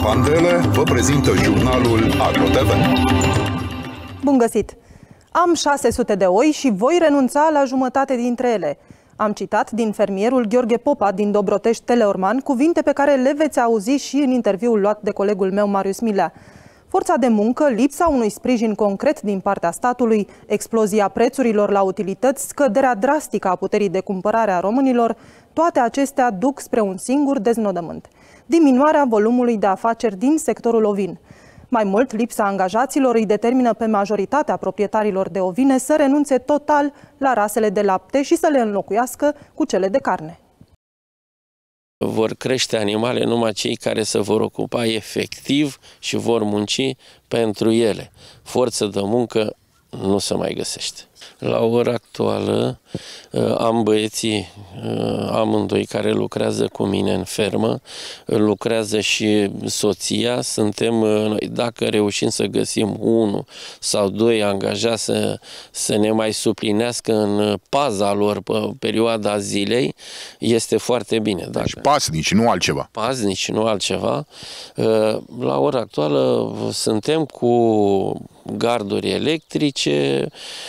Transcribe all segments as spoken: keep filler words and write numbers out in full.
Pandele vă prezintă jurnalul AgroTV. Bun găsit! Am șase sute de oi și voi renunța la jumătate dintre ele. Am citat din fermierul Gheorghe Popa din Dobrotești Teleorman cuvinte pe care le veți auzi și în interviul luat de colegul meu Marius Milea. Forța de muncă, lipsa unui sprijin concret din partea statului, explozia prețurilor la utilități, scăderea drastică a puterii de cumpărare a românilor, toate acestea duc spre un singur deznodământ: diminuarea volumului de afaceri din sectorul ovin. Mai mult, lipsa angajaților îi determină pe majoritatea proprietarilor de ovine să renunțe total la rasele de lapte și să le înlocuiască cu cele de carne. Vor crește animale numai cei care se vor ocupa efectiv și vor munci pentru ele. Forță de muncă nu se mai găsește. La ora actuală am băieții amândoi care lucrează cu mine în fermă, lucrează și soția. Suntem noi, dacă reușim să găsim unul sau doi angajați să, să ne mai suplinească în paza lor pe perioada zilei, este foarte bine. Dacă... Deci pasnici, nu altceva. Pasnici, nu altceva. La ora actuală suntem cu garduri electrice.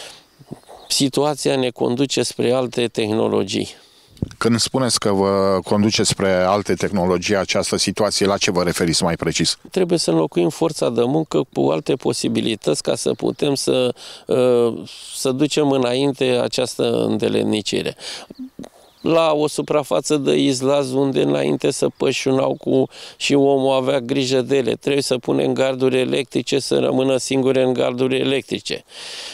Situația ne conduce spre alte tehnologii. Când spuneți că vă conduce spre alte tehnologii această situație, la ce vă referiți mai precis? Trebuie să înlocuim forța de muncă cu alte posibilități ca să putem să, să ducem înainte această îndeletnicire. La o suprafață de izlaz unde înainte să pășunau cu și omul avea grijă de ele, trebuie să punem garduri electrice, să rămână singure în garduri electrice.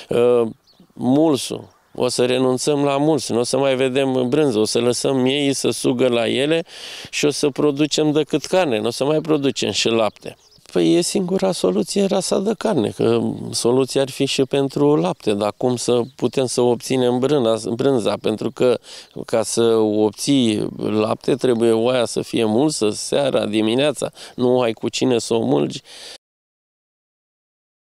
Mulsul. O să renunțăm la mulț, nu o să mai vedem brânză, o să lăsăm miei să sugă la ele și o să producem decât carne, nu o să mai producem și lapte. Păi e singura soluție rasa de carne, că soluția ar fi și pentru lapte, dar cum să putem să obținem brânza, brânza, pentru că ca să obții lapte trebuie oaia să fie mulsă seara, dimineața, nu ai cu cine să o mulgi